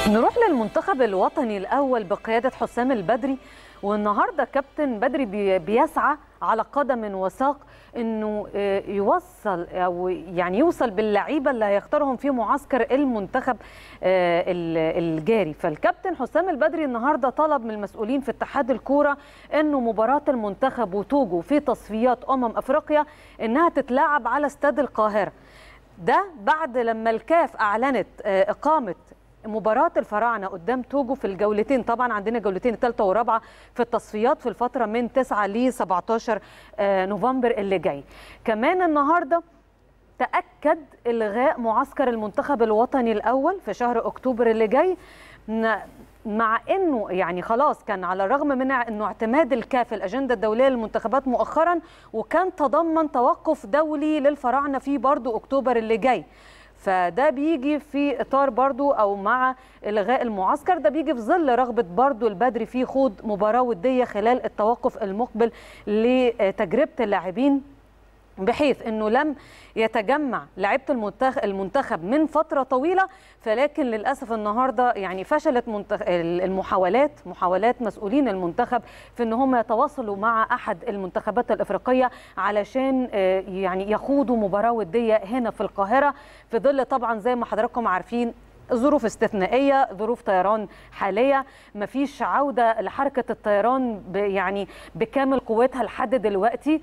نروح للمنتخب الوطني الأول بقيادة حسام البدري. والنهارده كابتن بدري بيسعى على قدم وساق انه يوصل او يعني يوصل باللعيبه اللي هيختارهم في معسكر المنتخب الجاري. فالكابتن حسام البدري النهارده طلب من المسؤولين في اتحاد الكوره انه مباراه المنتخب وتوجو في تصفيات افريقيا انها تتلعب على استاد القاهره. ده بعد لما الكاف اعلنت اقامه مباراة الفراعنة قدام توجو في الجولتين. طبعا عندنا جولتين الثالثة والرابعة في التصفيات في الفترة من 9 ل 17 نوفمبر اللي جاي. كمان النهاردة تأكد إلغاء معسكر المنتخب الوطني الأول في شهر أكتوبر اللي جاي، مع انه يعني خلاص كان على الرغم من انه اعتماد الكاف الأجندة الدولية للمنتخبات مؤخرا، وكان تضمن توقف دولي للفراعنة في برضو أكتوبر اللي جاي. فده بيجي في اطار برضو او مع الغاء المعسكر، ده بيجي في ظل رغبه برضو البدري في خوض مباراه وديه خلال التوقف المقبل لتجربه اللاعبين، بحيث انه لم يتجمع لعيبه المنتخب من فتره طويله. فلكن للاسف النهارده يعني فشلت محاولات مسؤولين المنتخب في ان هم يتواصلوا مع احد المنتخبات الافريقيه علشان يعني يخوضوا مباراه وديه هنا في القاهره، في ظل طبعا زي ما حضراتكم عارفين ظروف استثنائيه، ظروف طيران حاليه، مفيش عوده لحركه الطيران يعني بكامل قوتها لحد دلوقتي.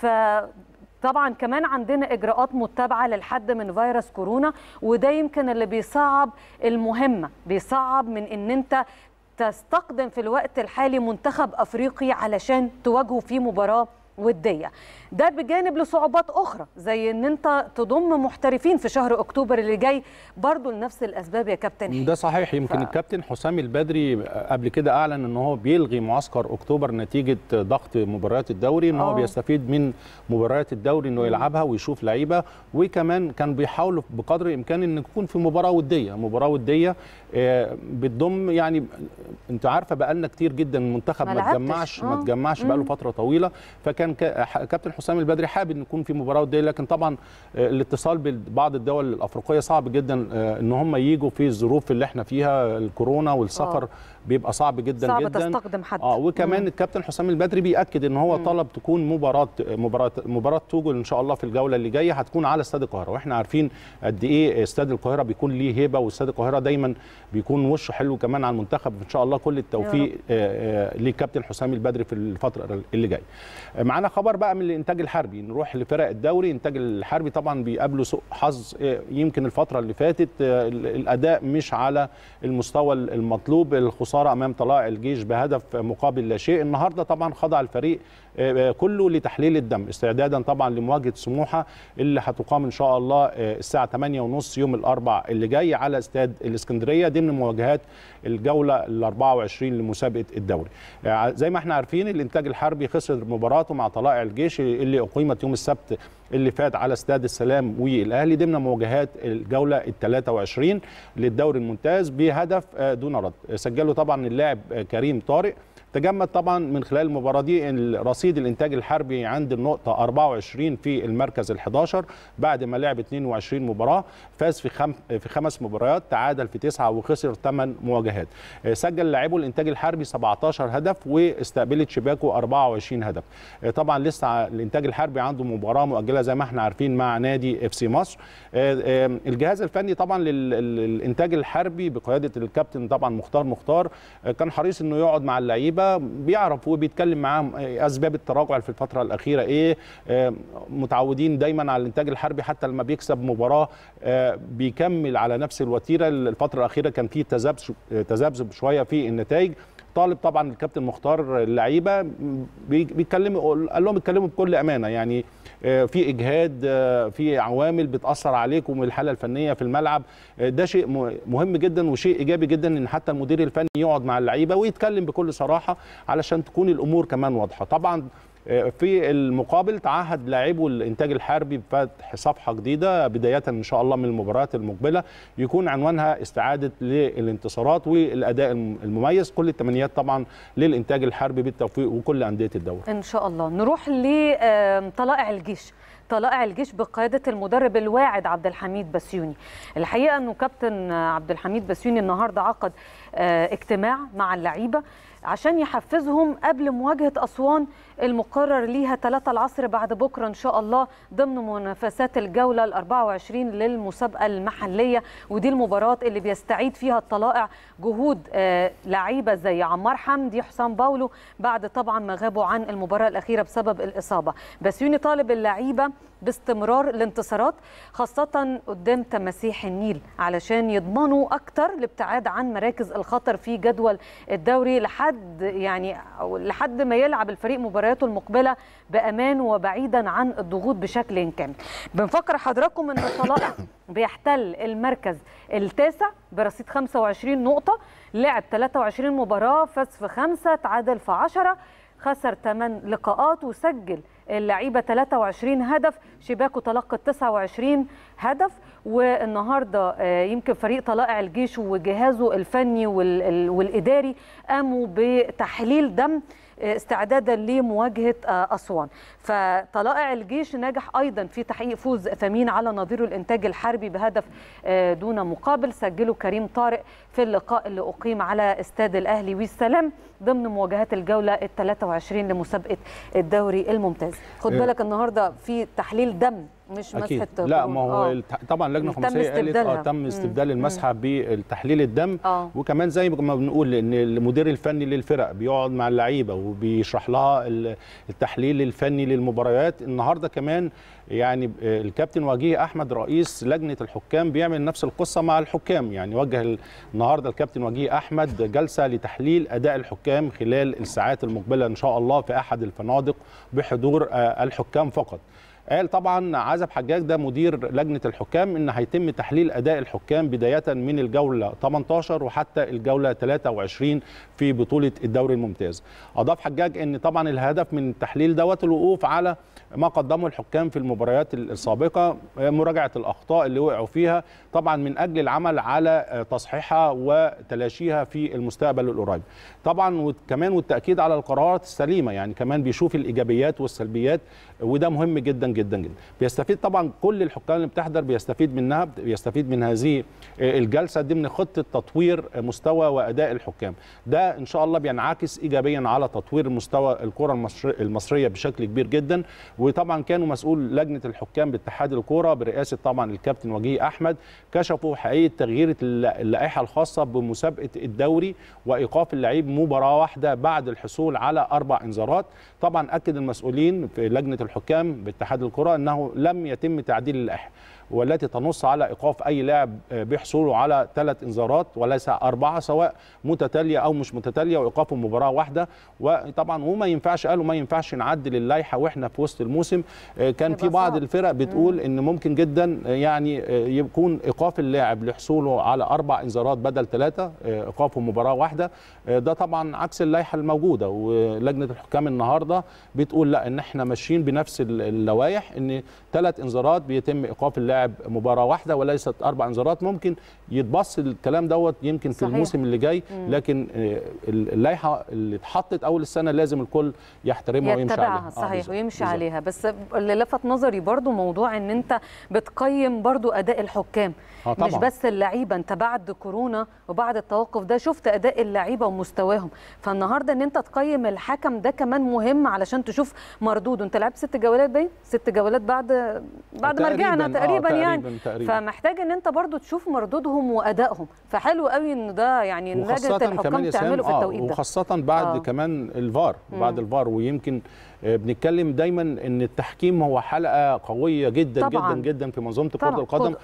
طبعا كمان عندنا اجراءات متبعه للحد من فيروس كورونا، وده يمكن اللي بيصعب المهمه، بيصعب من ان انت تستقدم في الوقت الحالي منتخب افريقي علشان تواجهه في مباراه وديه. ده بجانب لصعوبات اخرى زي ان انت تضم محترفين في شهر اكتوبر اللي جاي برضو لنفس الاسباب يا كابتن. ده صحيح. يمكن الكابتن حسام البدري قبل كده اعلن ان هو بيلغي معسكر اكتوبر نتيجه ضغط مباريات الدوري، ان هو بيستفيد من مباريات الدوري انه يلعبها ويشوف لعيبه، وكمان كان بيحاولوا بقدر الامكان ان يكون في مباراه وديه بتضم، يعني انت عارفه بقى لنا كتير جدا المنتخب ما تجمعش بقى له فتره طويله، فكان كابتن حسام البدري حابب ان يكون في مباراه وديه. لكن طبعا الاتصال ببعض الدول الافريقيه صعب جدا ان هم يجوا في الظروف اللي احنا فيها، الكورونا والسفر بيبقى صعب جدا صعب تستخدم حد. وكمان الكابتن حسام البدري بيأكد ان هو طلب تكون مباراه توجو ان شاء الله في الجوله اللي جايه هتكون على استاد القاهره، واحنا عارفين قد ايه استاد القاهره بيكون ليه هيبه، واستاد القاهره دايما بيكون وشه حلو كمان على المنتخب. ان شاء الله كل التوفيق للكابتن حسام البدري في الفتره اللي جايه. معانا خبر بقى من الانتاج الحربي، نروح لفرق الدوري. الانتاج الحربي طبعا بيقابله سوء حظ، يمكن الفتره اللي فاتت الاداء مش على المستوى المطلوب، الخساره امام طلائع الجيش بهدف مقابل لا شيء. النهارده طبعا خضع الفريق كله لتحليل الدم استعدادا طبعا لمواجهه سموحه اللي هتقام ان شاء الله الساعه 8:30 يوم الاربعاء اللي جاي على استاد الاسكندريه ضمن مواجهات الجوله ال 24 لمسابقه الدوري. زي ما احنا عارفين الانتاج الحربي خسر مباراته مع طلائع الجيش اللي اقيمت يوم السبت اللي فات على استاد السلام والاهلي ضمن مواجهات الجوله ال 23 للدوري الممتاز بهدف دون رد. سجله طبعا اللاعب كريم طارق. تجمد طبعا من خلال المباراه دي رصيد الانتاج الحربي عند النقطه 24 في المركز ال11 بعد ما لعب 22 مباراه، فاز في 5 مباريات، تعادل في 9 وخسر 8 مواجهات. سجل لاعبو الانتاج الحربي 17 هدف واستقبلت شباكه 24 هدف. طبعا لسه الانتاج الحربي عنده مباراه مؤجله زي ما احنا عارفين مع نادي اف سي مصر. الجهاز الفني طبعا للانتاج الحربي بقياده الكابتن طبعا مختار كان حريص انه يقعد مع اللعيبه، بيعرف وبيتكلم معاهم اسباب التراجع في الفتره الاخيره ايه. متعودين دايما على الانتاج الحربي حتى لما بيكسب مباراه بيكمل على نفس الوتيره. الفتره الاخيره كان في تذبذب شويه في النتائج. طالب طبعا الكابتن مختار اللعيبه بيتكلموا، قال لهم اتكلموا بكل امانه، يعني في اجهاد، في عوامل بتاثر عليكم الحاله الفنيه في الملعب. ده شيء مهم جدا وشيء ايجابي جدا ان حتى المدير الفني يقعد مع اللعيبه ويتكلم بكل صراحه علشان تكون الامور كمان واضحه. طبعا في المقابل تعهد لاعبو الانتاج الحربي بفتح صفحه جديده بدايه ان شاء الله من المباريات المقبله يكون عنوانها استعاده للانتصارات والاداء المميز. كل التمنيات طبعا للانتاج الحربي بالتوفيق وكل انديه الدوري ان شاء الله. نروح لطلائع الجيش. طلائع الجيش بقياده المدرب الواعد عبد الحميد بسيوني. الحقيقه انه كابتن عبد الحميد بسيوني النهارده عقد اجتماع مع اللعيبه عشان يحفزهم قبل مواجهة أسوان المقرر ليها 3 العصر بعد بكرة إن شاء الله ضمن منافسات الجولة ال24 للمسابقة المحلية. ودي المباراة اللي بيستعيد فيها الطلائع جهود لعيبة زي عمار حمدي، حسام باولو، بعد طبعا ما غابوا عن المباراة الأخيرة بسبب الإصابة. بسيوني طالب اللعيبة باستمرار الانتصارات خاصة قدام تماسيح النيل علشان يضمنوا أكتر الابتعاد عن مراكز الخطر في جدول الدوري لحد ما يلعب الفريق مبارياته المقبلة بأمان وبعيدا عن الضغوط بشكل كامل. بنفكر حضراتكم أن الطلائع بيحتل المركز التاسع برصيد 25 نقطة، لعب 23 مباراة، فاز في 5، تعادل في 10، خسر 8 لقاءات، وسجل اللعيبه 23 هدف، شباكه تلقت 29 هدف. والنهارده يمكن فريق طلائع الجيش وجهازه الفني والاداري قاموا بتحليل دم استعدادا لمواجهه اسوان. فطلائع الجيش نجح ايضا في تحقيق فوز ثمين على نظيره الانتاج الحربي بهدف دون مقابل، سجله كريم طارق في اللقاء اللي اقيم على استاد الاهلي والسلام ضمن مواجهات الجوله ال23 لمسابقه الدوري الممتاز. خد بالك النهارده في تحليل دم مش مسحه. لا ما هو طبعا اللجنه الخماسيه قالت تم استبدال المسحه بالتحليل الدم. وكمان زي ما بنقول ان المدير الفني للفرق بيقعد مع اللعيبه وبيشرح لها التحليل الفني للمباريات. النهارده كمان يعني الكابتن وجيه احمد رئيس لجنه الحكام بيعمل نفس القصه مع الحكام، يعني وجه النهارده الكابتن وجيه احمد جلسه لتحليل اداء الحكام خلال الساعات المقبله ان شاء الله في احد الفنادق بحضور الحكام فقط. قال طبعا عزب حجاج ده مدير لجنه الحكام ان هيتم تحليل اداء الحكام بدايه من الجوله 18 وحتى الجوله 23 في بطوله الدوري الممتاز. اضاف حجاج ان طبعا الهدف من التحليل دوت الوقوف على ما قدمه الحكام في المباريات السابقه، مراجعه الاخطاء اللي وقعوا فيها طبعا من اجل العمل على تصحيحها وتلاشيها في المستقبل القريب. طبعا وكمان والتاكيد على القرارات السليمه، يعني كمان بيشوف الايجابيات والسلبيات وده مهم جدا جدا جدا. بيستفيد طبعا كل الحكام اللي بتحضر بيستفيد من هذه الجلسه ضمن خطه تطوير مستوى واداء الحكام. ده ان شاء الله بينعكس ايجابيا على تطوير مستوى الكره المصريه بشكل كبير جدا. وطبعا كانوا مسؤول لجنه الحكام باتحاد الكوره برئاسه طبعا الكابتن وجيه احمد كشفوا حقيقه تغيير اللائحه الخاصه بمسابقه الدوري وايقاف اللعيب مباراه واحده بعد الحصول على 4 انذارات. طبعا اكد المسؤولين في لجنه الحكام باتحاد الكره انه لم يتم تعديل اللائحه والتي تنص على ايقاف اي لاعب بحصوله على 3 انذارات وليس 4 سواء متتاليه او مش متتاليه، وايقافه مباراه واحده. وطبعا وما ينفعش قالوا ما ينفعش نعدل اللائحه واحنا في وسط الموسم. كان في بعض الفرق بتقول ان ممكن جدا يعني يكون ايقاف اللاعب لحصوله على 4 انذارات بدل 3، ايقافه مباراه واحده. ده طبعا عكس اللائحه الموجوده، ولجنه الحكام النهارده بتقول لا ان احنا ماشيين بنفس اللوائح ان 3 انذارات بيتم ايقاف اللاعب مباراه واحده وليست 4 انذارات. ممكن يتبص الكلام دوت يمكن في الموسم اللي جاي، لكن اللائحه اللي اتحطت اول السنه لازم الكل يحترمها ويمشي عليها. صحيح ويمشي عليها. بس اللي لفت نظري برضو موضوع ان انت بتقيم برضو اداء الحكام مش بس اللعيبه. انت بعد كورونا وبعد التوقف ده شفت اداء اللعيبه ومستواهم، فالنهارده ان انت تقيم الحكم ده كمان مهم علشان تشوف مردوده. انت لعبت 6 جولات باين 6 جولات بعد ما رجعنا تقريبا يعني فمحتاج ان انت برضو تشوف مردودهم وادائهم. فحلو قوي ان ده يعني لجنه الحكام تعمله في التوقيت ده، وخاصه بعد كمان الفار بعد الفار. ويمكن بنتكلم دايما ان التحكيم هو حلقه قويه جدا طبعاً. جدا جدا في منظومه كره القدم.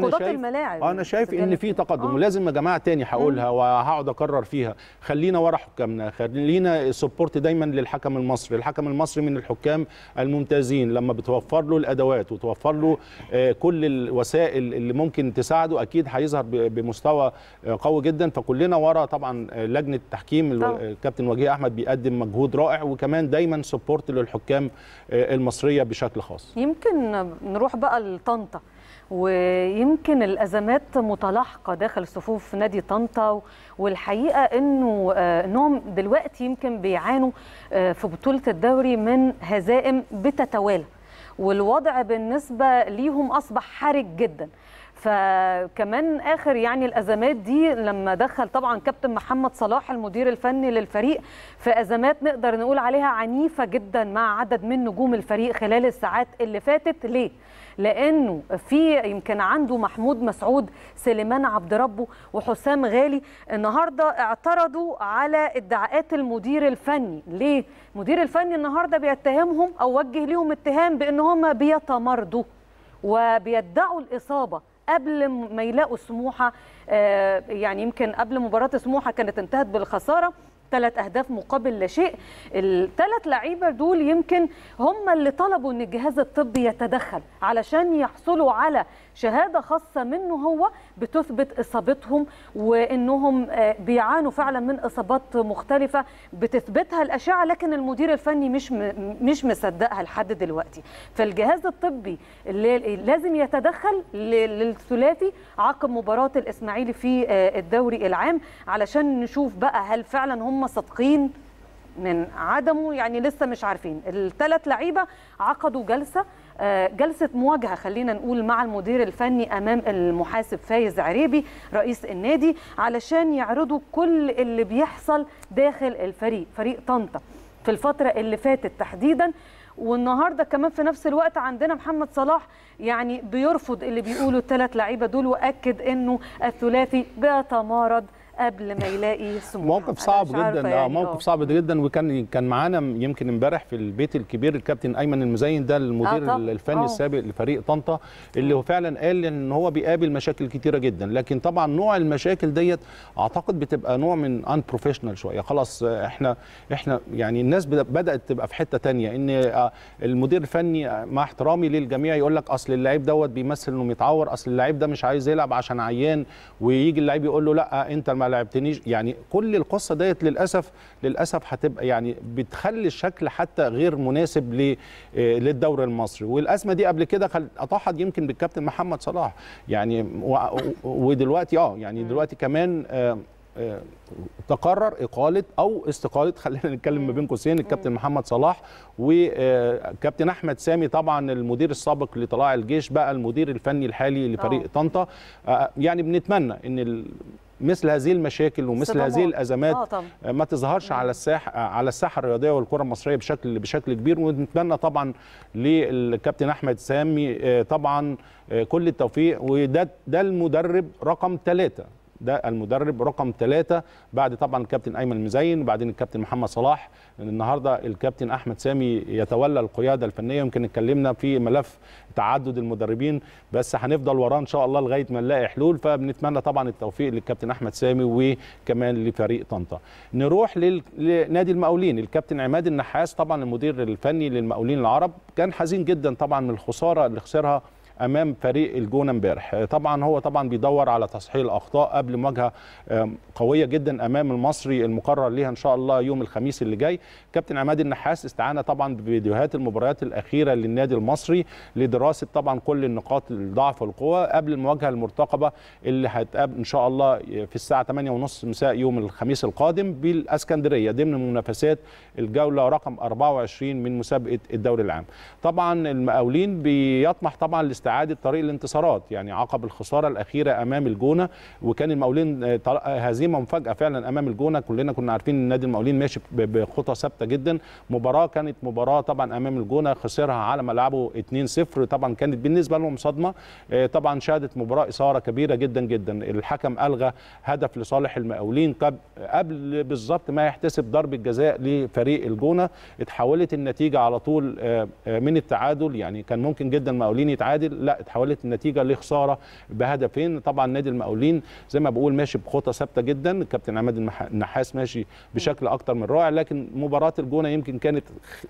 وانا شايف ان في تقدم ولازم يا جماعه تاني هقولها وهقعد اكرر فيها، خلينا ورا حكامنا، خلينا سبورت دايما للحكم المصري. الحكم المصري من الحكام الممتازين، لما بتوفر له الادوات وتوفر له كل الوسائل اللي ممكن تساعده اكيد هيظهر بمستوى قوي جدا. فكلنا ورا طبعا لجنه التحكيم. الكابتن وجيه احمد بيقدم مجهود رائع، وكمان دايما سبورت للحكام المصريه بشكل خاص. يمكن نروح بقى لطنطا، ويمكن الازمات متلاحقه داخل صفوف نادي طنطا، والحقيقه انهم دلوقتي يمكن بيعانوا في بطوله الدوري من هزائم بتتوالى. والوضع بالنسبه ليهم اصبح حرج جدا. فكمان اخر يعني الازمات دي لما دخل طبعا كابتن محمد صلاح المدير الفني للفريق في ازمات نقدر نقول عليها عنيفه جدا مع عدد من نجوم الفريق خلال الساعات اللي فاتت. ليه؟ لانه في يمكن عنده محمود مسعود، سليمان عبد ربه، وحسام غالي النهارده اعترضوا على ادعاءات المدير الفني. ليه؟ المدير الفني النهارده بيتهمهم او وجه لهم اتهام بان هم بيتمردوا وبيدعوا الاصابه قبل ما يلاقوا سموحه. يعني يمكن قبل مباراه سموحه كانت انتهت بالخساره 3 أهداف مقابل لا شيء. ال3 لعيبه دول يمكن هم اللي طلبوا ان الجهاز الطبي يتدخل علشان يحصلوا على شهاده خاصه منه هو بتثبت اصابتهم، وانهم بيعانوا فعلا من اصابات مختلفه بتثبتها الاشعه، لكن المدير الفني مش مصدقها لحد دلوقتي. فالجهاز الطبي اللي لازم يتدخل للثلاثي عقب مباراه الاسماعيلي في الدوري العام علشان نشوف بقى هل فعلا هم صادقين من عدمه. يعني لسه مش عارفين. ال3 لعيبه عقدوا جلسه مواجهه خلينا نقول مع المدير الفني امام المحاسب فايز عريبي رئيس النادي علشان يعرضوا كل اللي بيحصل داخل الفريق، فريق طنطا في الفتره اللي فاتت تحديدا. والنهارده كمان في نفس الوقت عندنا محمد صلاح يعني بيرفض اللي بيقولوا ال3 لعيبه دول، واكد انه الثلاثي بيتمارض قبل ما يلاقي سموحه. موقف صعب جدا. يعني موقف صعب جدا. وكان معانا يمكن امبارح في البيت الكبير الكابتن ايمن المزين، ده المدير الفني السابق لفريق طنطا، اللي هو فعلا قال ان هو بيقابل مشاكل كتيره جدا، لكن طبعا نوع المشاكل ديت اعتقد بتبقى نوع من ان بروفيشنال شويه. خلاص احنا يعني الناس بدات تبقى في حته ثانيه، ان المدير الفني مع احترامي للجميع يقول لك اصل اللعيب دوت بيمثل انه متعور، اصل اللعيب ده مش عايز يلعب عشان عيان، ويجي اللعيب يقول له لا انت ما لعبتنيش. يعني كل القصه ديت للاسف هتبقى يعني بتخلي الشكل حتى غير مناسب للدوري المصري. والازمه دي قبل كده اطاحت يمكن بالكابتن محمد صلاح يعني، ودلوقتي يعني دلوقتي كمان تقرر اقاله او استقاله، خلينا نتكلم ما بين قوسين، الكابتن محمد صلاح وكابتن احمد سامي طبعا المدير السابق لطلائع الجيش بقى المدير الفني الحالي لفريق طنطا. يعني بنتمنى ان مثل هذه المشاكل ومثل هذه الازمات ما تظهرش على الساحه الرياضيه والكره المصريه بشكل كبير. ونتمنى طبعا للكابتن احمد سامي طبعا كل التوفيق. وده المدرب رقم 3، ده المدرب رقم 3 بعد طبعا الكابتن ايمن المزين وبعدين الكابتن محمد صلاح. النهارده الكابتن احمد سامي يتولى القياده الفنيه. يمكن اتكلمنا في ملف تعدد المدربين، بس هنفضل وراه ان شاء الله لغايه ما نلاقي حلول. فبنتمنى طبعا التوفيق للكابتن احمد سامي وكمان لفريق طنطا. نروح لنادي المقاولين. الكابتن عماد النحاس طبعا المدير الفني للمقاولين العرب كان حزين جدا طبعا من الخساره اللي خسرها امام فريق الجونه امبارح. طبعا هو بيدور على تصحيح الاخطاء قبل مواجهه قويه جدا امام المصري المقرر ليها ان شاء الله يوم الخميس اللي جاي. كابتن عماد النحاس استعان طبعا بفيديوهات المباريات الاخيره للنادي المصري لدراسه طبعا كل النقاط الضعف والقوه قبل المواجهه المرتقبه اللي هتقابل ان شاء الله في الساعه 8:30 مساء يوم الخميس القادم بالاسكندريه ضمن منافسات الجوله رقم 24 من مسابقه الدوري العام. طبعا المقاولين بيطمح طبعا اعاده طريق الانتصارات يعني عقب الخساره الاخيره امام الجونه، وكان المقاولين هزيمه مفاجاه فعلا امام الجونه. كلنا كنا عارفين ان نادي المقاولين ماشي بخطى ثابته جدا. كانت مباراه طبعا امام الجونه خسرها على ملعبه 2-0، طبعا كانت بالنسبه لهم صدمه. طبعا شهدت مباراه اثاره كبيره جدا جدا. الحكم الغى هدف لصالح المقاولين قبل بالظبط ما يحتسب ضربه جزاء لفريق الجونه. اتحولت النتيجه على طول من التعادل، يعني كان ممكن جدا المقاولين يتعادل، لا اتحولت النتيجه لخساره بهدفين. طبعا نادي المقاولين زي ما بقول ماشي بخطى ثابته جدا. الكابتن عماد النحاس ماشي بشكل اكتر من رائع، لكن مباراه الجونه يمكن كانت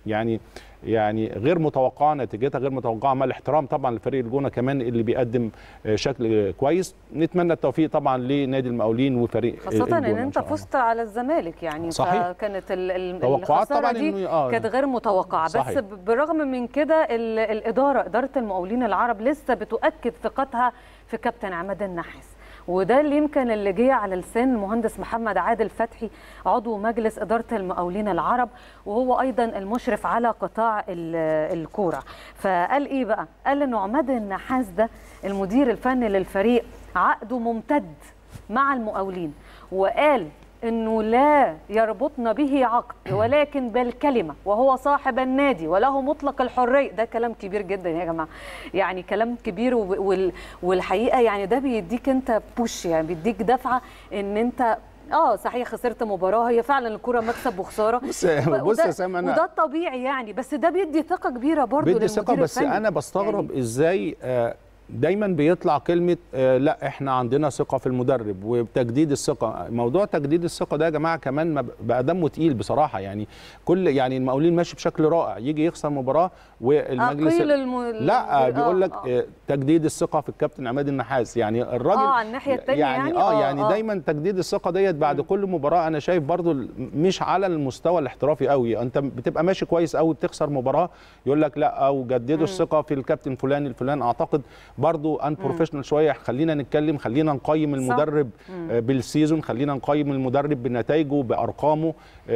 يعني غير متوقعه، نتيجتها غير متوقعه، مع الاحترام طبعا لفريق الجونه كمان اللي بيقدم شكل كويس. نتمنى التوفيق طبعا لنادي المقاولين وفريق خاصه ان انت فزت على الزمالك يعني صحيح. فكانت الخساره دي كانت غير متوقعه. صحيح. بس بالرغم من كده اداره المقاولين العرب لسه بتؤكد ثقتها في كابتن عماد النحاس وده اللي يمكن اللي جه على لسان المهندس محمد عادل فتحي عضو مجلس إدارة المقاولين العرب، وهو أيضا المشرف على قطاع الكورة. فقال إيه بقى؟ قال إنه عماد النحاس ده المدير الفني للفريق عقده ممتد مع المقاولين، وقال إنه لا يربطنا به عقد ولكن بالكلمة، وهو صاحب النادي وله مطلق الحرية. ده كلام كبير جدا يا جماعة، يعني كلام كبير، والحقيقة يعني ده بيديك أنت بوش، يعني بيديك دفعة إن أنت صحيح خسرت مباراة، هي فعلا الكرة مكسب وخسارة. بص يا سام، وده الطبيعي يعني، بس ده بيدي ثقة كبيرة برضه بيدي ثقة. بس أنا بستغرب يعني إزاي دايما بيطلع كلمة لا احنا عندنا ثقة في المدرب وتجديد الثقة. موضوع تجديد الثقة ده يا جماعة كمان بقى دمه تقيل بصراحة. يعني يعني المقاولين ماشي بشكل رائع، يجي يخسر مباراة والمجلس لا بيقول لك تجديد الثقة في الكابتن عماد النحاس. يعني الراجل على الناحية الثانية يعني دايما تجديد الثقة ديت بعد كل مباراة. انا شايف برضو مش على المستوى الاحترافي قوي. انت بتبقى ماشي كويس قوي بتخسر مباراة يقول لك لا او جددوا الثقة في الكابتن فلان الفلان. اعتقد برضو ان بروفيشنال شويه. خلينا نتكلم، خلينا نقيم المدرب بالسيزون، خلينا نقيم المدرب بنتائجه بارقامه.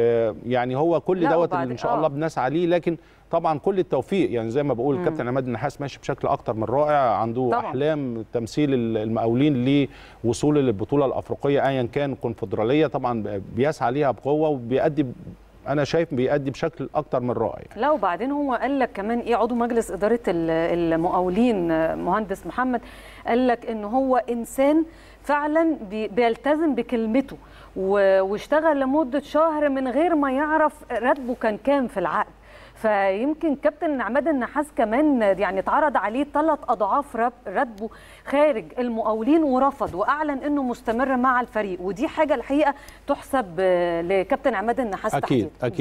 يعني هو كل دوت اللي ان شاء الله بنسعى ليه. لكن طبعا كل التوفيق، يعني زي ما بقول الكابتن عماد النحاس ماشي بشكل اكتر من رائع، عنده طبعا احلام تمثيل المقاولين لوصول للبطوله الافريقيه ايا كان كونفدراليه، طبعا بيسعى ليها بقوه وبيأدي، انا شايف بيأدي بشكل اكتر من رائع يعني. لا وبعدين هو قال لك كمان ايه، عضو مجلس اداره المقاولين مهندس محمد قال لك ان هو انسان فعلا بيلتزم بكلمته، واشتغل لمده شهر من غير ما يعرف راتبه كان كام في العقد. فيمكن كابتن عماد النحاس كمان يعني اتعرض عليه 3 أضعاف راتبه خارج المقاولين ورفض، واعلن انه مستمر مع الفريق. ودي حاجه الحقيقه تحسب لكابتن عماد النحاس اكيد.